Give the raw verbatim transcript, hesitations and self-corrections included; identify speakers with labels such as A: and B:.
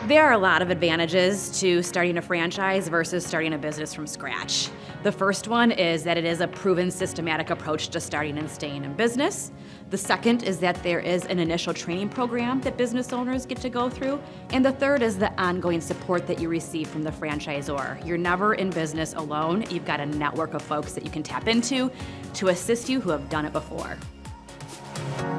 A: There are a lot of advantages to starting a franchise versus starting a business from scratch. The first one is that it is a proven systematic approach to starting and staying in business. The second is that there is an initial training program that business owners get to go through. And the third is the ongoing support that you receive from the franchisor. You're never in business alone. You've got a network of folks that you can tap into to assist you who have done it before.